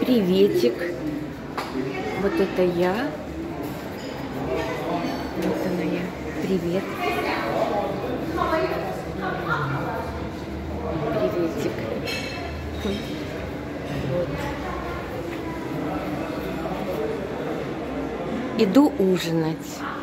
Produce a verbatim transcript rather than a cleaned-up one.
Приветик. Вот это я. Вот она я. Привет. Приветик. Вот. Иду ужинать.